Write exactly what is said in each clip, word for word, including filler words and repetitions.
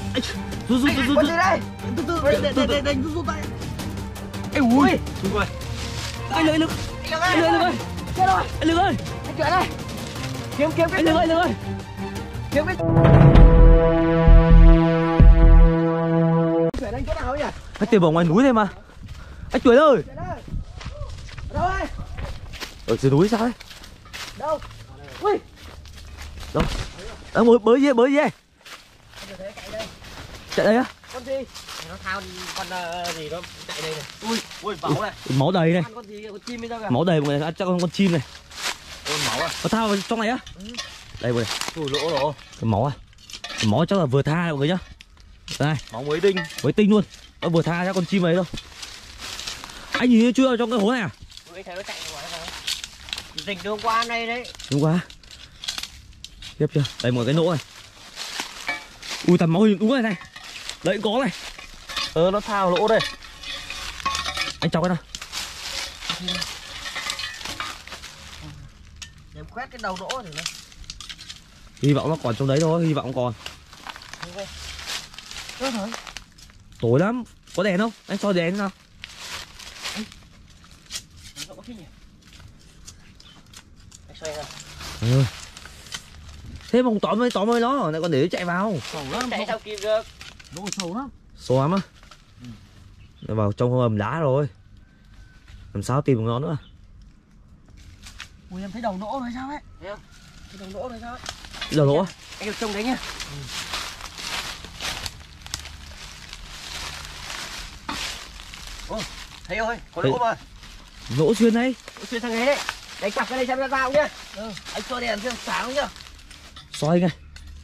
Rút rút rút rút. Con gì đây? Từ từ để để để để rút rút tay. Ê ui. Đúng rồi. Anh Lực, anh Lực. Anh Lực, anh Lực ơi. Chết rồi. Anh Lực ơi. Anh chuyển đây. Kiếm kiếm cái. Anh Lực ơi, anh Lực ơi. Kiếm cái. Chuyển anh chỗ nào nhỉ? Anh tìm ở ngoài núi đây mà. Anh Chuyển ơi. Chuyển đây. Đâu đây? Ở dưới núi sao đấy? Đâu? Ui. Đâu? Đang bơi bơi gì bơi gì? Chạy đây á? Con gì? Nó thao con uh, gì đó chạy đây này. Ui, ui máu này. Máu đầy này. Ăn con gì? Con chim bây giờ kìa. Máu đầy mọi người, ăn chắc con con chim này. Ôi máu à? Có thao vào trong này á? Ừ. Đây mọi người. Ui lỗ lỗ. Cái máu à? Cái máu chắc là vừa tha mọi người nhá. Đây, Máu mới tinh. mới tinh luôn. Nó vừa tha ra con chim ấy đâu. Anh nhìn thấy chưa trong cái hố này à? Ui thấy nó chạy ngoài này. Dịch hôm qua đây đấy. Đúng quá. Tiếp chưa? Đây một cái nỗ này. Ui tầm máu hình đúng rồi này. Đấy có này. Ờ nó thao lỗ đây. Anh chọc cái nào. Để quét cái đầu lỗ thì nó. Hy vọng nó còn trong đấy thôi, hy vọng còn. Được rồi. Tối lắm. Có đèn không? Anh soi đèn thế nào? Anh xoay ra. Ừ. Thế mà không tóm ơi, tóm ơi nó, lại còn để nó chạy vào. Sầu lắm. Chạy sao kịp được. Nó còn sầu lắm. Sầu lắm á? Ừ. Nó vào trong hầm đá rồi. Làm sao tìm được nó nữa? Ui em thấy đầu nỗ rồi sao ấy? Thấy không? Cái đầu nỗ rồi sao ấy? Đầu lỗ á? Anh được trông đấy nhá. Ừ. Ô, thấy rồi, có lỗ mà. Lỗ xuyên đấy. Lỗ xuyên sang đấy đấy. Đánh cặp cái này xem ra sao nhá. Ừ. Anh cho đèn xem sáng không nhá. Xoay ngay.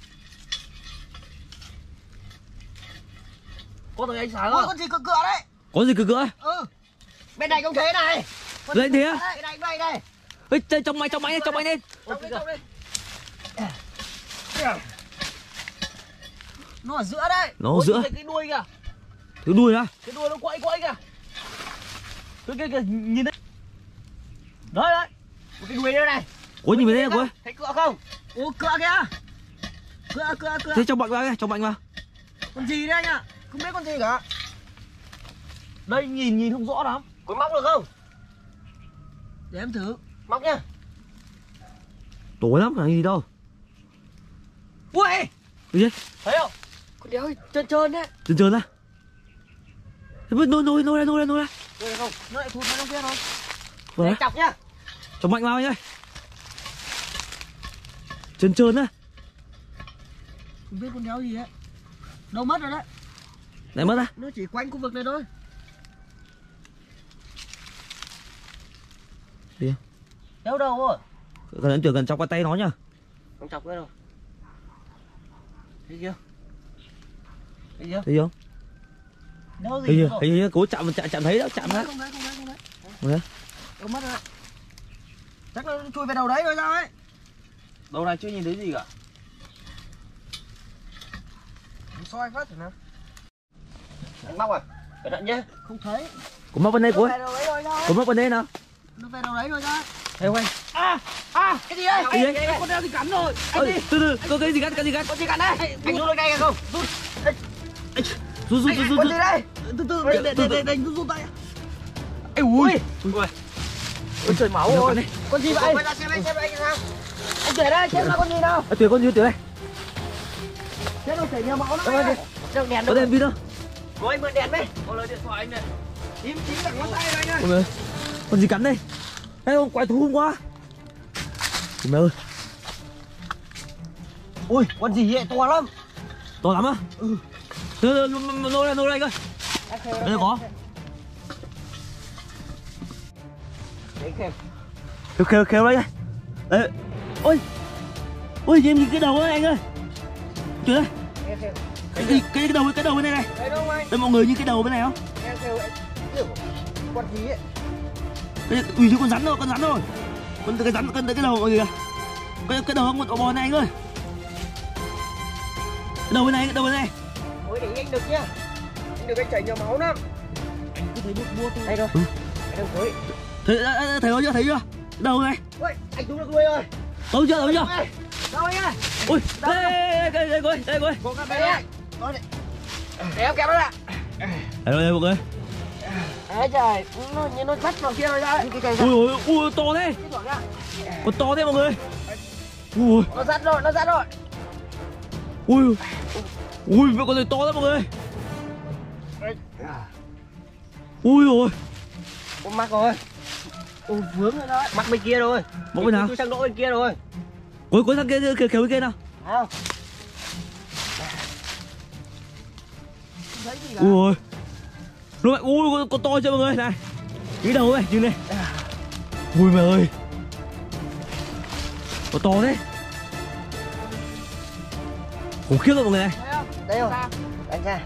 Có thấy ánh sáng không? Ôi, con gì cựa cựa đấy. Có gì cựa cựa? Ừ. Bên này cũng thế này. Lên thế á? Bên này đây đây. Ê, trong máy trong máy lên, trong máy lên. Trong đây, trong đây. Nó ở giữa đây. Nó ở giữa. Cái đuôi kìa. Thứ đuôi á? Cái đuôi nó quậy quậy kìa. Cái cái kìa nhìn đấy. Đấy đấy. Một cái đuôi đây này. Ủa nhìn về đây cô. Thấy cựa không? Ủa cựa kìa. Cựa cựa cựa. Thế trong mạnh vào, trong mạnh vào. Con gì đây anh ạ? Không biết con gì cả. Đây nhìn nhìn không rõ lắm. Có móc được không? Để em thử. Móc nhá. Tối lắm, làm gì đâu. Ui! Cái gì? Thấy không? Con đéo trơn trơn đấy. Trơn trơn á? Thế mới nôi nôi nôi ra nôi ra nôi ra. Nôi ra không? Nó lại thụt vào trong kia thôi. Vâng. Để chọc nhá. Trong mạnh vào anh ơi. Trơn trơn á. Không biết con đéo gì ấy. Đâu mất rồi đấy. Này mất á? Nó chỉ quanh khu vực này thôi. Đi không? Đâu đâu rồi? Cần anh tưởng cần chọc qua tay nó nhá. Không chọc nữa đâu. Thấy chưa? Thấy chưa? Thấy không? Đâu gì Thấy chưa? rồi? Thấy chưa? Cố chạm chạm chạm thấy đó, chạm đó. Không thấy, không thấy, không thấy. Không thấy. Đâu mất rồi. Chắc nó chui về đầu đấy rồi sao ấy? Đầu này chưa nhìn thấy gì cả. Mình soi phát thử nào. Anh móc à? Cẩn thận nhé. Không thấy. Có móc bên đây cô Nó ơi. về đầu đấy rồi sao ấy? Có móc bên đây nào? Nó về đầu đấy rồi sao ấy? Thấy không anh? À! À! Cái gì đây? Cái gì đấy? Con đeo gì cắn rồi. Anh Ơi, đi. từ từ, có cái gì cắn, cái gì cắn? Con gì cắn đây? Anh rút lên đây kìa không? Rút. Rút rút rút rút. Con gì đây? Từ từ, để để để để rút rút tay. Ê ui. Ui. Ôi trời máu rồi. Con gì vậy? Quay ra xem anh xem anh sao. Anh kể đây, xem là con gì nào? À, tuyệt con gì tuyệt đây. Thế nó chảy nhiều máu lắm. Đâu đèn Có đâu. đèn pin không? Có anh mượn đèn đấy. Có lời điện thoại anh này. Tím tím cả ngón tay đây anh ơi. Ôi ơi. Con gì cắn đây? Ê con quái thú hôm qua. Trời mẹ ơi. Ui, con gì vậy? To lắm. To lắm á? Ừ. Từ từ, nô đây, nô đây coi. Đây có. Đấy kìa. Kêu kêu kêu đây. Đấy. Ôi. Ôi em nhìn cái đầu ấy anh ơi. Trời ơi. Cái cái cái đầu cái đầu bên này này. Đấy đâu anh? Đây mọi người nhìn cái đầu bên này không? Em kêu kiểu con gì ấy. Cái ủy chứ con rắn rồi, con rắn rồi. Con cái rắn con cái đầu mọi người kìa. Cái cái đầu con bò này anh ơi. Cái đầu bên này, cái đầu bên này. Ôi để anh được nhá. Anh được anh chảy nhiều máu lắm. Anh cứ thấy bút bút thôi. Đây rồi. Ừ. Anh đâu với. Thấy thấy chưa? Thấy chưa? Cái đầu này. Ui, anh đúng được đuôi rồi. Đâu chưa? Đâu chưa? Đâu anh ơi? Ui, đây đây đây đây coi, đây coi. Có cả đây. Để em kéo nó lại. Đây đây mọi người. Ê trời, nó như nó sắt vào kia rồi đấy. Ui ui ui to thế. Còn to thế mọi người. Ui. Nó sắt rồi, nó sắt rồi. Ui. Ui mấy con này to lắm mọi người. Ui rồi. Con mắc rồi. Ui vướng rồi đó. Mắc bên kia rồi. Mắc bên nào? Tôi sang đỗ bên kia rồi. Ui có thằng kia kéo kéo bên kia nào. Không. Thấy gì cả. Ui ôi. Ui, ui con to chưa mọi người này. Cái đầu này, chừng này. Ui mẹ ơi. Có to thế. Khủng khiếp rồi mọi người này. Đây không? Đánh ra.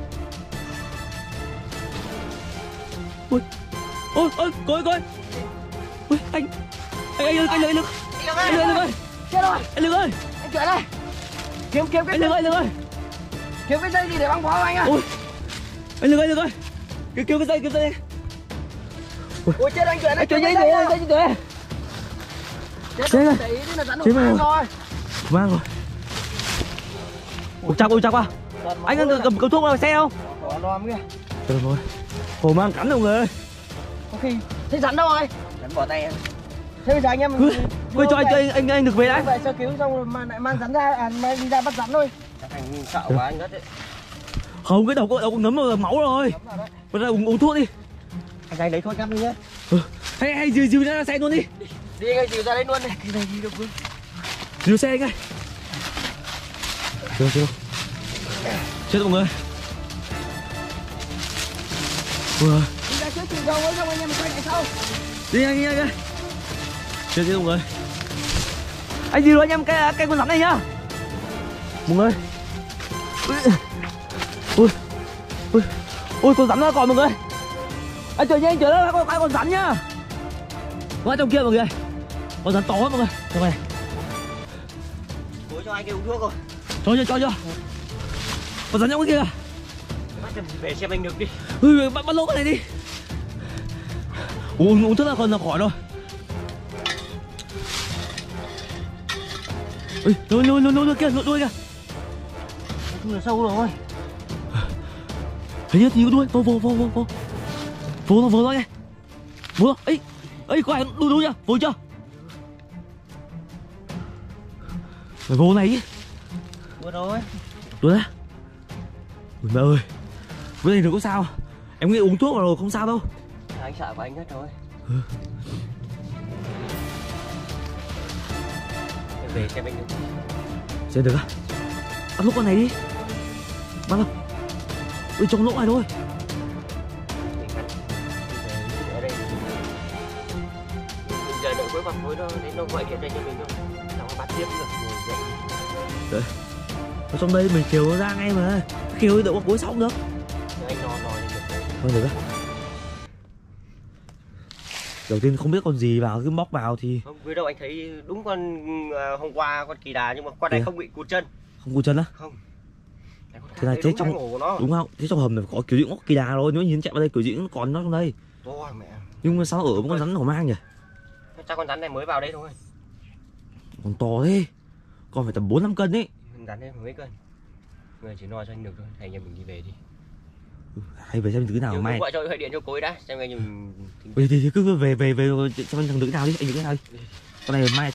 Ui. Ôi ôi coi coi. Ui anh. Anh anh ơi anh ơi anh ơi. Anh ơi anh ơi. Chết rồi. Anh ơi. Anh chuyển đây. Kiếm kiếm cái anh ơi anh ơi. Kiếm cái dây gì để băng bó anh ạ. Ui. Anh ơi anh ơi. Kêu kêu cái dây cái dây. Ui, ui chết anh chuyển anh chuyển dây dây dây dây dây. chết Chết rồi. rồi. Để ý đi là rắn Chết đổ rồi. rồi. Mang rồi. Ui chặt ui chặt quá. Anh đang cầm cầm thuốc vào xe không? Có lòm kìa. Trời ơi. Hồ mang cắn mọi người ơi. Có khi thấy rắn đâu rồi? Rắn bỏ tay em. Thế bây giờ anh em Ui cho anh cho anh anh anh được về đấy. Vậy sơ cứu xong rồi mà lại mang rắn ra, à mang đi ra bắt rắn thôi. Chắc anh sợ quá anh ngất đấy. Không cái đầu có đầu có ngấm vào máu rồi. Bây giờ uống uống thuốc đi. Anh anh lấy thuốc cắp đi nhé. Ừ. Hay hay dìu dìu ra xe luôn đi. Đi anh ơi, dìu ra đây luôn này. Cái này đi được không? Dìu xe anh ơi. Chưa chưa. Chết mọi người. Ui. Đi ra trước từ đầu ấy xong anh em quay lại sau. Đi anh đi anh ơi. Chết chết mọi người. Anh dìu anh em cái cái con rắn này nhá. Mọi người. Ui. Ui. Ui con rắn nó còn mọi người. Anh chờ nha anh chờ đó có con rắn nhá. Qua trong kia mọi người. Con rắn to lắm mọi người. Trong này. Bố cho anh cái uống thuốc rồi. Cho cho cho cho. Con rắn trong cái kia kìa. Bắt em về xem anh được đi. Ui bắt bắt lỗ cái này đi. Uống uống thuốc là còn là khỏi rồi. Ui lôi lôi lôi lôi kia lôi kìa. Là sâu rồi. Thấy chưa thì đuôi vô vô vô vô vô vô nó vô nó nghe vô nó ấy ấy có ai đuôi đuôi chưa vô chưa mày vô này chứ Vừa rồi. đuôi á ui mẹ ơi cái này đừng có sao em nghĩ uống thuốc vào rồi không sao đâu Anh sợ của anh hết rồi. Ừ. Em về xem anh được. Xem được á bắt lúc con này đi bắt không ui trong lỗ này thôi. Ở đây giờ đợi cuối bằng cuối đó đến nó gọi kia đây cho mình thôi. Xong bắt tiếp được. Đấy. Ở trong đây mình kêu nó ra ngay mà kêu đợi cuối xong được. Anh no no đi được. Thôi được á. Đầu tiên không biết con gì vào cứ móc vào thì Không, với đâu anh thấy đúng con uh, hôm qua con kỳ đà nhưng mà con này Kìa. không bị cụt chân. không cụt chân á. Không. Thế là chết trong đúng không? Thế trong hầm này có kiểu diễn kỳ đà rồi, nếu nhìn chạy vào đây kiểu diễn còn nó trong đây. Ôi mẹ. Nhưng mà sao ở với con rắn hổ mang nhỉ? Chắc con rắn này mới vào đây thôi. Còn to thế. Còn phải tầm bốn năm cân đấy. Rắn này mấy cân. Người chỉ no cho anh được thôi, anh em mình đi về đi. Ừ, hay về xem thứ nào may. Gọi cho gọi điện cho cô ấy đã, xem anh em. Thì, thì, thì cứ về về về xem thằng nữ nào đi, anh nữ nào đi. Con này mai